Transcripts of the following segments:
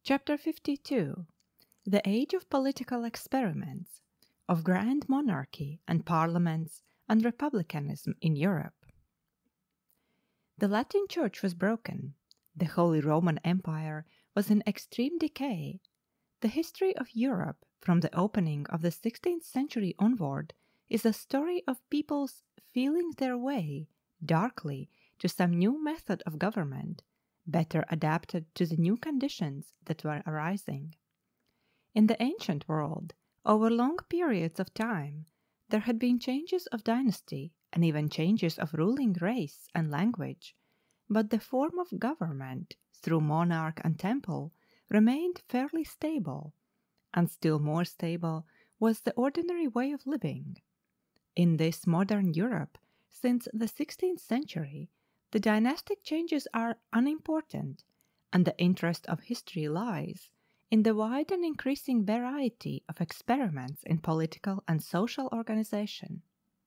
Chapter 52 The Age of Political Experiments, of Grand Monarchy and Parliaments and Republicanism in Europe. The Latin Church was broken. The Holy Roman Empire was in extreme decay. The history of Europe from the opening of the 16th century onward is a story of peoples feeling their way darkly to some new method of government, better adapted to the new conditions that were arising. In the ancient world, over long periods of time, there had been changes of dynasty and even changes of ruling race and language, but the form of government through monarch and temple remained fairly stable, and still more stable was the ordinary way of living. In this modern Europe, since the 16th century, the dynastic changes are unimportant, and the interest of history lies in the wide and increasing variety of experiments in political and social organization.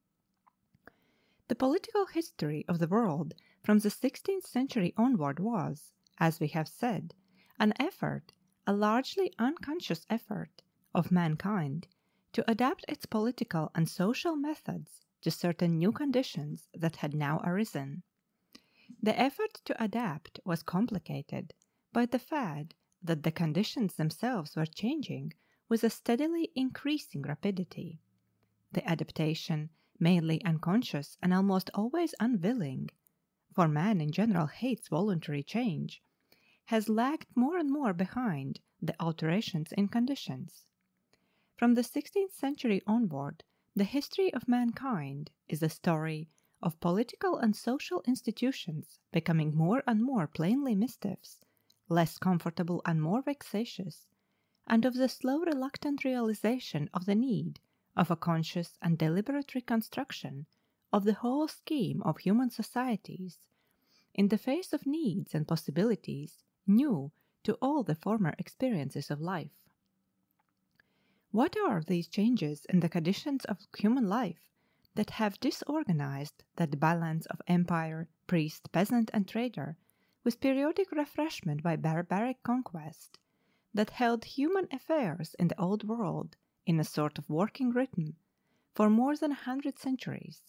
The political history of the world from the 16th century onward was, as we have said, an effort, a largely unconscious effort, of mankind to adapt its political and social methods to certain new conditions that had now arisen. The effort to adapt was complicated by the fact that the conditions themselves were changing with a steadily increasing rapidity. The adaptation, mainly unconscious and almost always unwilling, for man in general hates voluntary change, has lagged more and more behind the alterations in conditions. From the 16th century onward, the history of mankind is a story of political and social institutions becoming more and more plainly mischiefs, less comfortable and more vexatious, and of the slow reluctant realization of the need of a conscious and deliberate reconstruction of the whole scheme of human societies in the face of needs and possibilities new to all the former experiences of life. What are these changes in the conditions of human life that have disorganized that balance of empire, priest, peasant, and trader, with periodic refreshment by barbaric conquest, that held human affairs in the Old World in a sort of working rhythm for more than 100 centuries?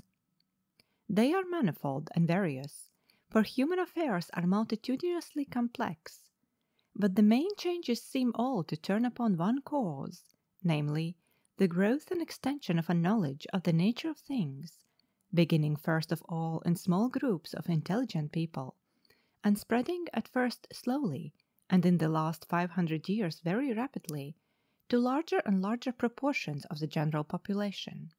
They are manifold and various, for human affairs are multitudinously complex, but the main changes seem all to turn upon one cause, namely, the growth and extension of a knowledge of the nature of things, beginning first of all in small groups of intelligent people, and spreading at first slowly, and in the last 500 years very rapidly, to larger and larger proportions of the general population.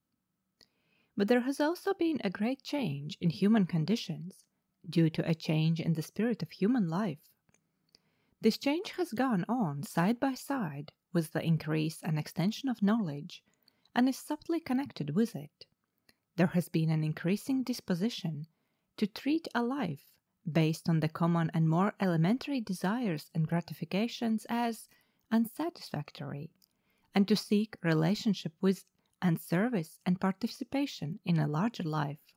But there has also been a great change in human conditions, due to a change in the spirit of human life. This change has gone on side by side with the increase and extension of knowledge, and is subtly connected with it. There has been an increasing disposition to treat a life based on the common and more elementary desires and gratifications as unsatisfactory, and to seek relationship with and service and participation in a larger life.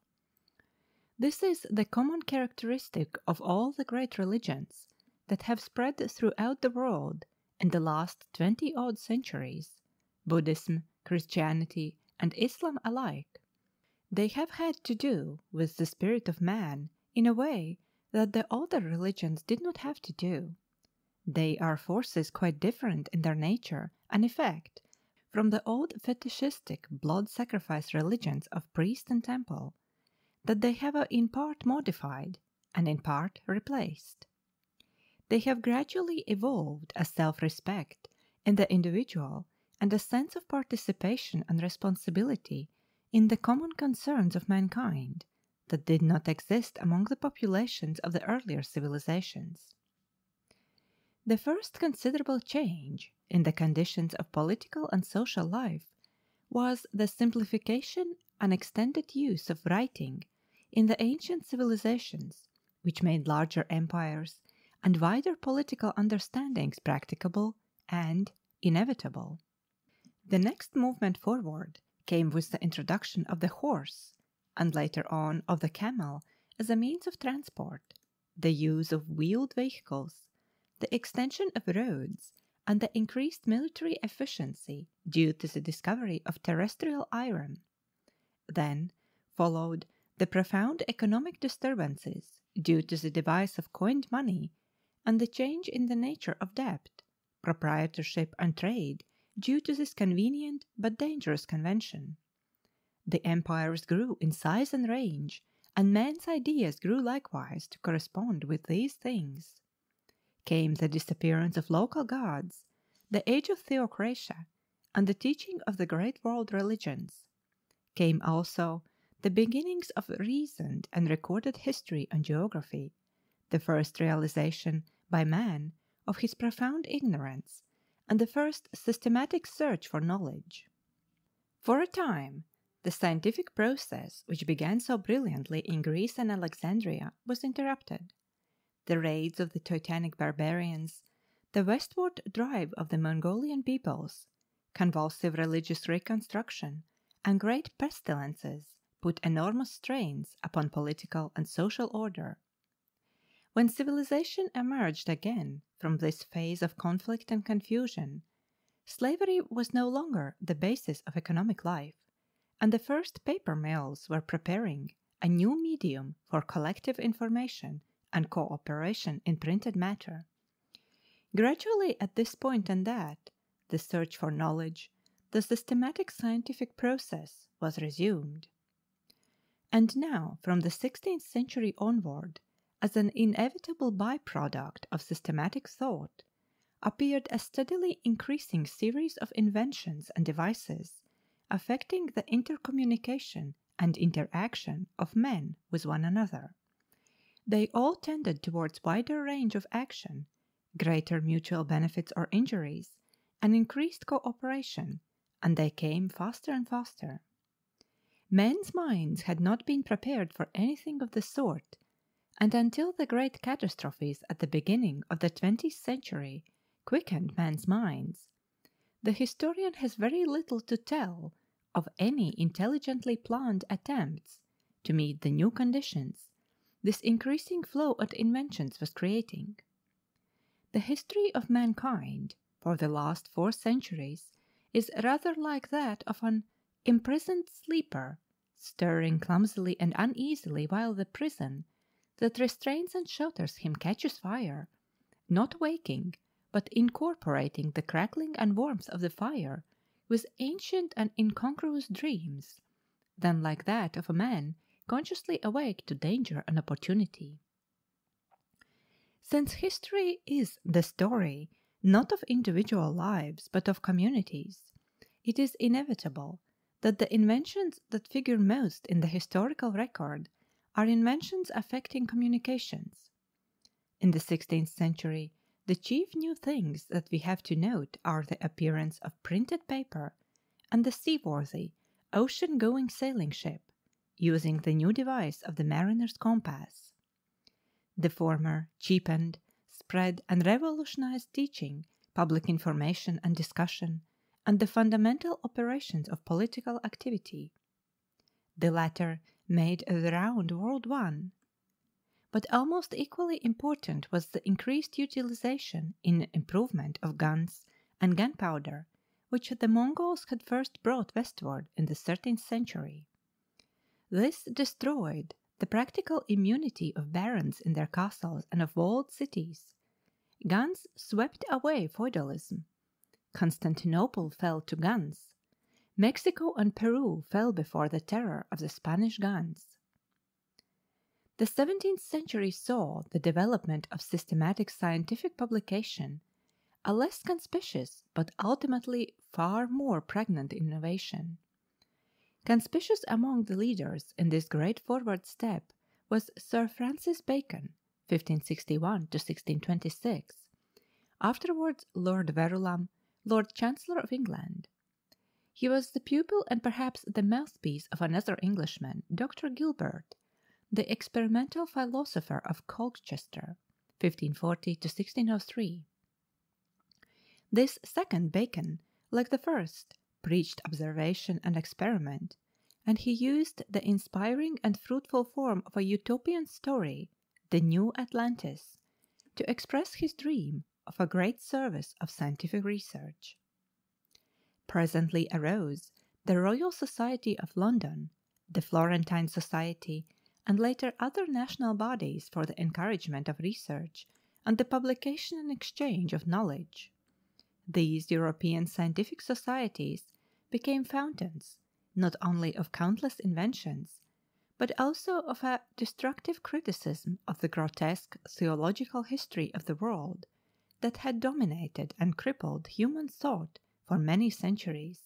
This is the common characteristic of all the great religions that have spread throughout the world in the last 20-odd centuries, Buddhism, Christianity, and Islam alike. They have had to do with the spirit of man in a way that the older religions did not have to do. They are forces quite different in their nature and effect from the old fetishistic blood sacrifice religions of priest and temple, that they have in part modified and in part replaced. They have gradually evolved a self-respect in the individual and a sense of participation and responsibility in the common concerns of mankind that did not exist among the populations of the earlier civilizations. The first considerable change in the conditions of political and social life was the simplification and extended use of writing in the ancient civilizations, which made larger empires and wider political understandings practicable and inevitable. The next movement forward came with the introduction of the horse, and later on of the camel as a means of transport, the use of wheeled vehicles, the extension of roads, and the increased military efficiency due to the discovery of terrestrial iron. Then followed the profound economic disturbances due to the device of coined money and the change in the nature of debt, proprietorship, and trade due to this convenient but dangerous convention. The empires grew in size and range, and men's ideas grew likewise to correspond with these things. Came the disappearance of local gods, the age of theocratia, and the teaching of the great world religions. Came also the beginnings of reasoned and recorded history and geography, the first realization by man of his profound ignorance, and the first systematic search for knowledge. For a time, the scientific process which began so brilliantly in Greece and Alexandria was interrupted. The raids of the Teutonic barbarians, the westward drive of the Mongolian peoples, convulsive religious reconstruction, and great pestilences put enormous strains upon political and social order. When civilization emerged again from this phase of conflict and confusion, slavery was no longer the basis of economic life, and the first paper mills were preparing a new medium for collective information and cooperation in printed matter. Gradually, at this point and that, the search for knowledge, the systematic scientific process, was resumed. And now, from the 16th century onward, as an inevitable byproduct of systematic thought, appeared a steadily increasing series of inventions and devices affecting the intercommunication and interaction of men with one another. They all tended towards wider range of action, greater mutual benefits or injuries, and increased cooperation, and they came faster and faster. Men's minds had not been prepared for anything of the sort, and until the great catastrophes at the beginning of the 20th century quickened men's minds, the historian has very little to tell of any intelligently planned attempts to meet the new conditions this increasing flow of inventions was creating. The history of mankind for the last 4 centuries is rather like that of an imprisoned sleeper, stirring clumsily and uneasily while the prison that restrains and shelters him catches fire, not waking, but incorporating the crackling and warmth of the fire with ancient and incongruous dreams, than like that of a man consciously awake to danger and opportunity. Since history is the story not of individual lives but of communities, it is inevitable that the inventions that figure most in the historical record are inventions affecting communications. In the 16th century, the chief new things that we have to note are the appearance of printed paper and the seaworthy, ocean-going sailing ship, using the new device of the mariner's compass. The former cheapened, spread, and revolutionized teaching, public information and discussion, and the fundamental operations of political activity. The latter made the round world one. But almost equally important was the increased utilization in improvement of guns and gunpowder, which the Mongols had first brought westward in the 13th century. This destroyed the practical immunity of barons in their castles and of walled cities. Guns swept away feudalism. Constantinople fell to guns. Mexico and Peru fell before the terror of the Spanish guns. The 17th century saw the development of systematic scientific publication, a less conspicuous but ultimately far more pregnant innovation. Conspicuous among the leaders in this great forward step was Sir Francis Bacon, 1561 to 1626, afterwards Lord Verulam, Lord Chancellor of England. He was the pupil and perhaps the mouthpiece of another Englishman, Dr. Gilbert, the experimental philosopher of Colchester, 1540 to 1603. This second Bacon, like the first, preached observation and experiment, and he used the inspiring and fruitful form of a utopian story, the New Atlantis, to express his dream of a great service of scientific research. Presently arose the Royal Society of London, the Florentine Society, and later other national bodies for the encouragement of research and the publication and exchange of knowledge. These European scientific societies became fountains not only of countless inventions, but also of a destructive criticism of the grotesque theological history of the world that had dominated and crippled human thought for many centuries.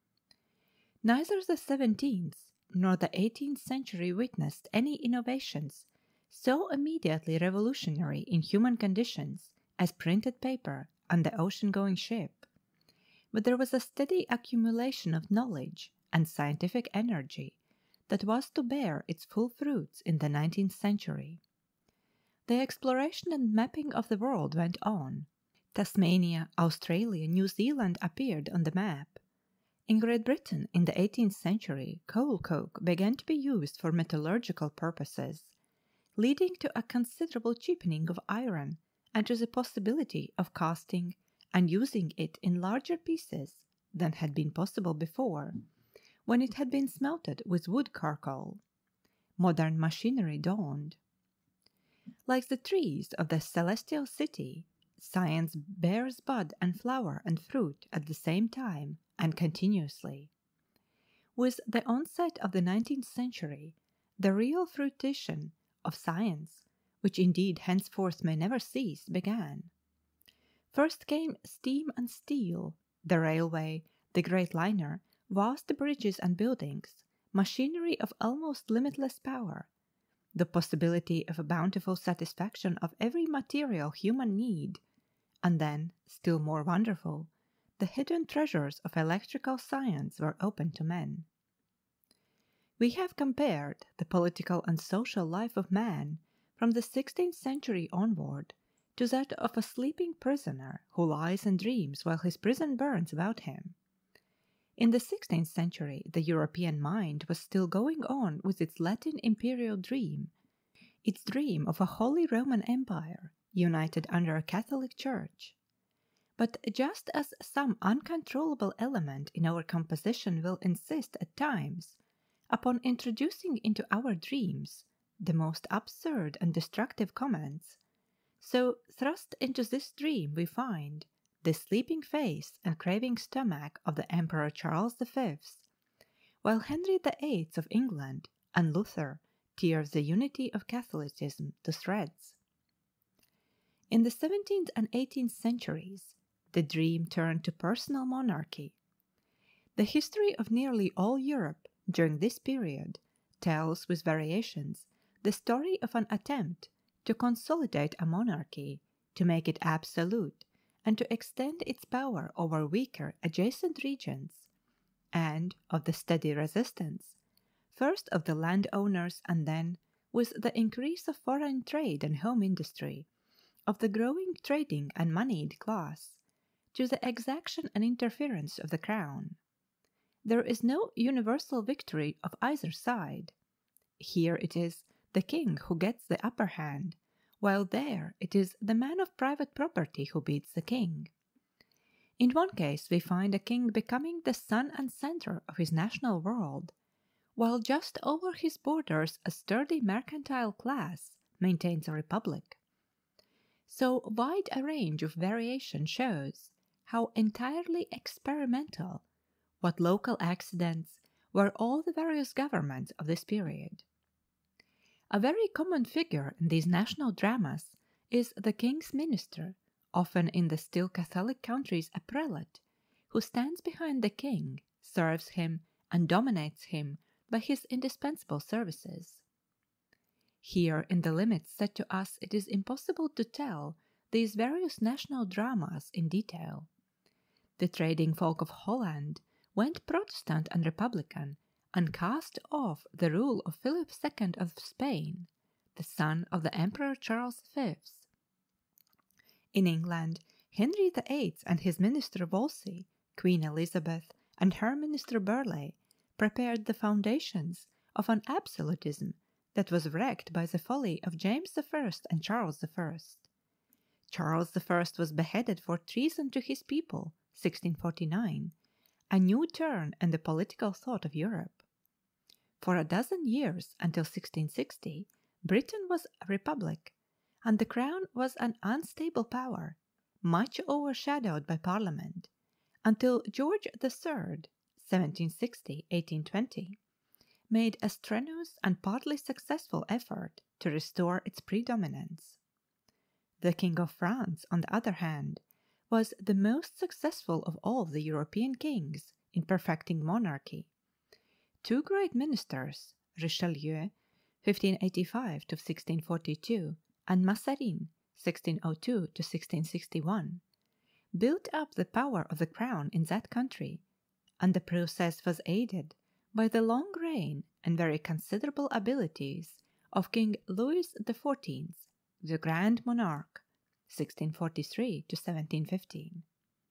Neither the 17th nor the 18th century witnessed any innovations so immediately revolutionary in human conditions as printed paper and the ocean-going ship, but there was a steady accumulation of knowledge and scientific energy that was to bear its full fruits in the 19th century. The exploration and mapping of the world went on. Tasmania, Australia, New Zealand appeared on the map. In Great Britain in the 18th century, coal coke began to be used for metallurgical purposes, leading to a considerable cheapening of iron and to the possibility of casting and using it in larger pieces than had been possible before, when it had been smelted with wood charcoal. Modern machinery dawned. Like the trees of the celestial city, science bears bud and flower and fruit at the same time and continuously. With the onset of the 19th century, the real fruition of science, which indeed henceforth may never cease, began. First came steam and steel, the railway, the great liner, vast bridges and buildings, machinery of almost limitless power, the possibility of a bountiful satisfaction of every material human need, and then, still more wonderful, the hidden treasures of electrical science were open to men. We have compared the political and social life of man from the 16th century onward to that of a sleeping prisoner who lies and dreams while his prison burns about him. In the 16th century, the European mind was still going on with its Latin imperial dream, its dream of a Holy Roman Empire united under a Catholic Church. But just as some uncontrollable element in our composition will insist at times upon introducing into our dreams the most absurd and destructive comments, so thrust into this dream we find the sleeping face and craving stomach of the Emperor Charles V, while Henry VIII of England and Luther tear the unity of Catholicism to shreds. In the 17th and 18th centuries, the dream turned to personal monarchy. The history of nearly all Europe during this period tells with variations the story of an attempt to consolidate a monarchy, to make it absolute, and to extend its power over weaker adjacent regions, and of the steady resistance, first of the landowners and then, with the increase of foreign trade and home industry, of the growing trading and moneyed class, to the exaction and interference of the crown. There is no universal victory of either side. Here it is the king who gets the upper hand, while there it is the man of private property who beats the king. In one case we find a king becoming the sun and center of his national world, while just over his borders a sturdy mercantile class maintains a republic. So wide a range of variation shows how entirely experimental, what local accidents, were all the various governments of this period. A very common figure in these national dramas is the king's minister, often in the still Catholic countries a prelate, who stands behind the king, serves him, and dominates him by his indispensable services. Here, in the limits set to us, it is impossible to tell these various national dramas in detail. The trading folk of Holland went Protestant and Republican, and cast off the rule of Philip II of Spain, the son of the Emperor Charles V. In England, Henry VIII and his minister Wolsey, Queen Elizabeth, and her minister Burleigh prepared the foundations of an absolutism that was wrecked by the folly of James I and Charles I. Charles I was beheaded for treason to his people, 1649, a new turn in the political thought of Europe. For a dozen years, until 1660, Britain was a republic, and the crown was an unstable power, much overshadowed by Parliament, until George III, 1760–1820, made a strenuous and partly successful effort to restore its predominance. The King of France, on the other hand, was the most successful of all the European kings in perfecting monarchy. Two great ministers, Richelieu (1585–1642) and Mazarin (1602–1661), built up the power of the crown in that country, and the process was aided by the long reign and very considerable abilities of King Louis XIV, the Grand Monarch (1643–1715).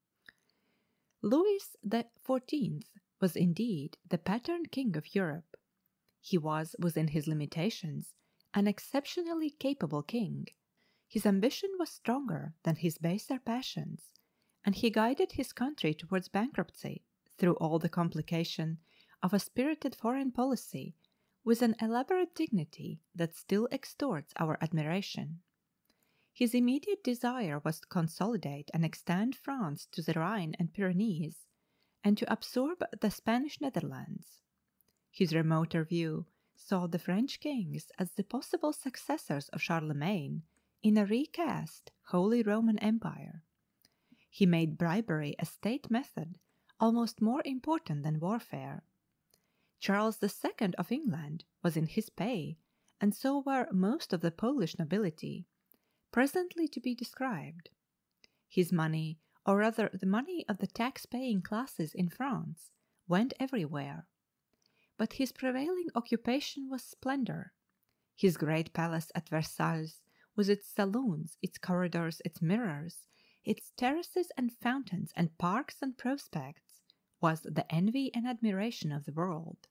Louis XIV was indeed the pattern king of Europe. He was, within his limitations, an exceptionally capable king. His ambition was stronger than his baser passions, and he guided his country towards bankruptcy through all the complication of a spirited foreign policy with an elaborate dignity that still extorts our admiration. His immediate desire was to consolidate and extend France to the Rhine and Pyrenees, and to absorb the Spanish Netherlands. His remoter view saw the French kings as the possible successors of Charlemagne in a recast Holy Roman Empire. He made bribery a state method almost more important than warfare. Charles II of England was in his pay, and so were most of the Polish nobility, presently to be described. His money, or rather the money of the tax-paying classes in France, went everywhere. But his prevailing occupation was splendor. His great palace at Versailles, with its saloons, its corridors, its mirrors, its terraces and fountains and parks and prospects, was the envy and admiration of the world.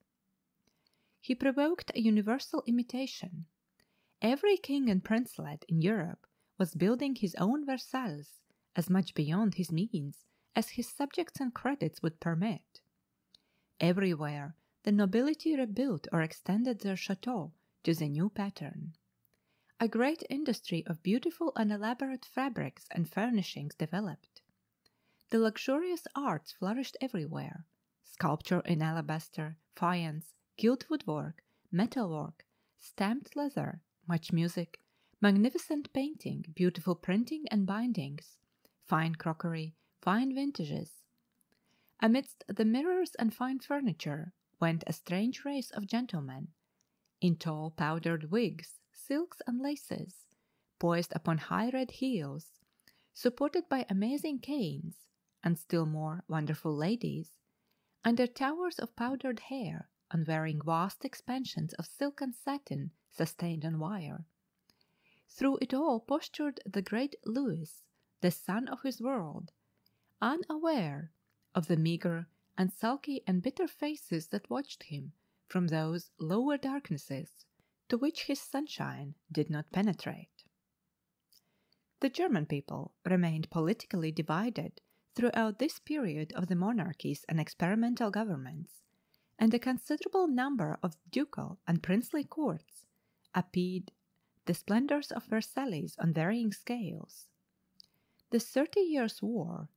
He provoked a universal imitation. Every king and princelet in Europe was building his own Versailles as much beyond his means as his subjects and credits would permit. Everywhere the nobility rebuilt or extended their chateaux to the new pattern. A great industry of beautiful and elaborate fabrics and furnishings developed. The luxurious arts flourished everywhere: sculpture in alabaster, faience, gilt woodwork, metalwork, stamped leather, much music, magnificent painting, beautiful printing and bindings, fine crockery, fine vintages. Amidst the mirrors and fine furniture went a strange race of gentlemen, in tall powdered wigs, silks, and laces, poised upon high red heels, supported by amazing canes, and still more wonderful ladies, under towers of powdered hair, and wearing vast expansions of silk and satin sustained on wire. Through it all postured the great Louis, the sun of his world, unaware of the meagre and sulky and bitter faces that watched him from those lower darknesses to which his sunshine did not penetrate. The German people remained politically divided throughout this period of the monarchies and experimental governments, and a considerable number of ducal and princely courts appeased the splendors of Versailles on varying scales. The 30 Years' War,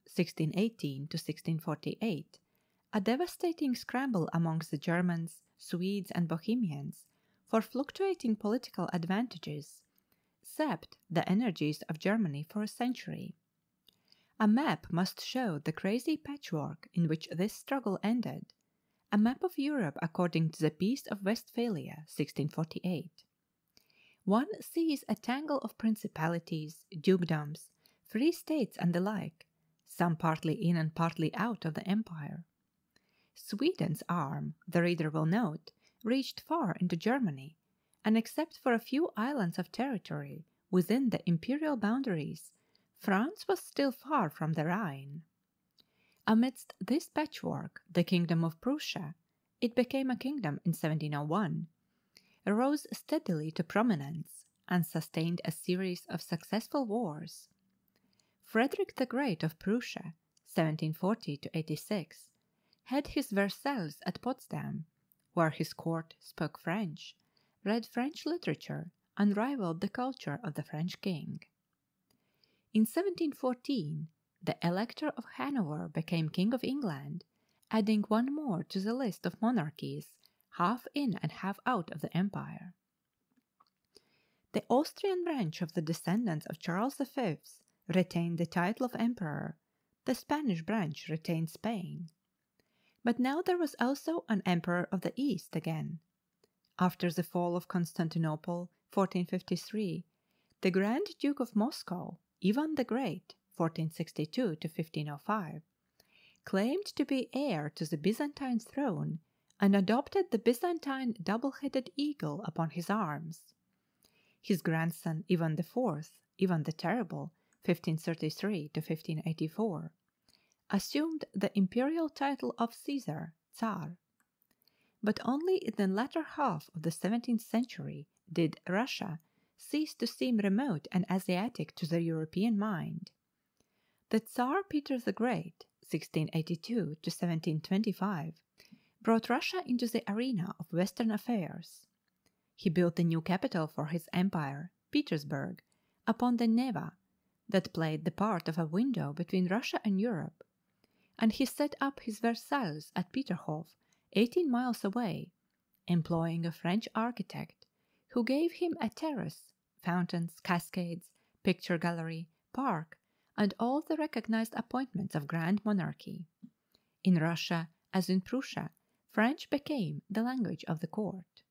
1618–1648, a devastating scramble amongst the Germans, Swedes, and Bohemians for fluctuating political advantages, sapped the energies of Germany for a century. A map must show the crazy patchwork in which this struggle ended, a map of Europe according to the Peace of Westphalia, 1648. One sees a tangle of principalities, dukedoms, free states, and the like, some partly in and partly out of the empire. Sweden's arm, the reader will note, reached far into Germany, and except for a few islands of territory within the imperial boundaries, France was still far from the Rhine. Amidst this patchwork, the kingdom of Prussia, it became a kingdom in 1701, rose steadily to prominence and sustained a series of successful wars. Frederick the Great of Prussia, 1740 to 86, had his Versailles at Potsdam, where his court spoke French, read French literature, and rivaled the culture of the French king. In 1714, the Elector of Hanover became King of England, adding one more to the list of monarchies half in and half out of the empire. The Austrian branch of the descendants of Charles V retained the title of emperor, the Spanish branch retained Spain. But now there was also an emperor of the East again. After the fall of Constantinople, 1453, the Grand Duke of Moscow, Ivan the Great, 1462 to 1505, claimed to be heir to the Byzantine throne and adopted the Byzantine double-headed eagle upon his arms. His grandson Ivan IV, Ivan the Terrible, 1533 to 1584, assumed the imperial title of Caesar, Tsar. But only in the latter half of the 17th century did Russia cease to seem remote and Asiatic to the European mind. The Tsar Peter the Great, 1682 to 1725, brought Russia into the arena of Western affairs. He built a new capital for his empire, Petersburg, upon the Neva, that played the part of a window between Russia and Europe, and he set up his Versailles at Peterhof, 18 miles away, employing a French architect, who gave him a terrace, fountains, cascades, picture gallery, park, and all the recognized appointments of grand monarchy. In Russia, as in Prussia, French became the language of the court.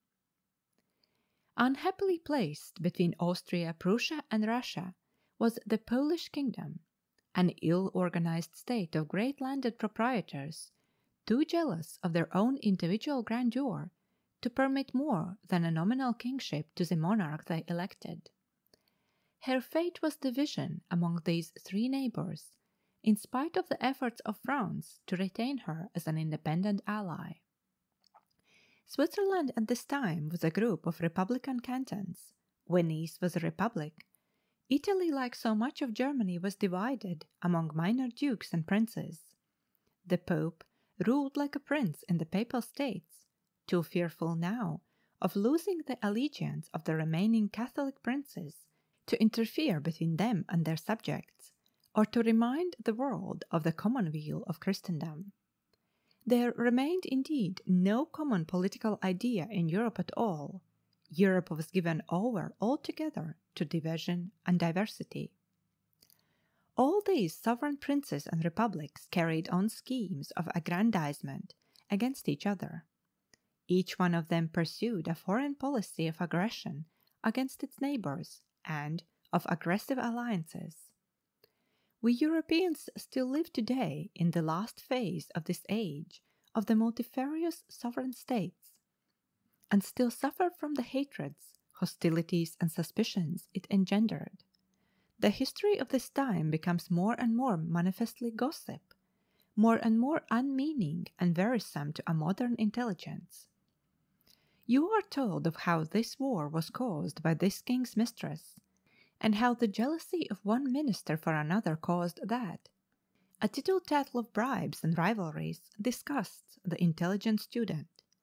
Unhappily placed between Austria, Prussia, and Russia was the Polish kingdom, an ill-organized state of great landed proprietors, too jealous of their own individual grandeur to permit more than a nominal kingship to the monarch they elected. Her fate was division among these three neighbors, in spite of the efforts of France to retain her as an independent ally. Switzerland at this time was a group of republican cantons, Venice was a republic, Italy, like so much of Germany, was divided among minor dukes and princes. The Pope ruled like a prince in the Papal States, too fearful now of losing the allegiance of the remaining Catholic princes to interfere between them and their subjects, or to remind the world of the commonweal of Christendom. There remained indeed no common political idea in Europe at all. Europe was given over altogether to division and diversity. All these sovereign princes and republics carried on schemes of aggrandizement against each other. Each one of them pursued a foreign policy of aggression against its neighbors and of aggressive alliances. We Europeans still live today in the last phase of this age of the multifarious sovereign states, and still suffer from the hatreds, hostilities, and suspicions it engendered. The history of this time becomes more and more manifestly gossip, more and more unmeaning and wearisome to a modern intelligence. You are told of how this war was caused by this king's mistress, and how the jealousy of one minister for another caused that. A tittle-tattle of bribes and rivalries disgusts the intelligent student.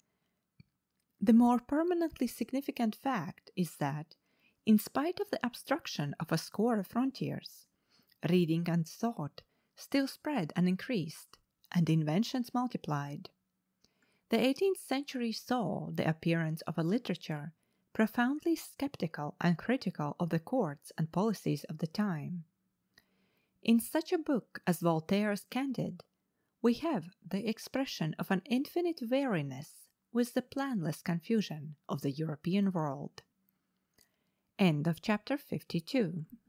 The more permanently significant fact is that, in spite of the obstruction of a score of frontiers, reading and thought still spread and increased, and inventions multiplied. The 18th century saw the appearance of a literature profoundly skeptical and critical of the courts and policies of the time. In such a book as Voltaire's Candide, we have the expression of an infinite weariness with the planless confusion of the European world. End of chapter 52.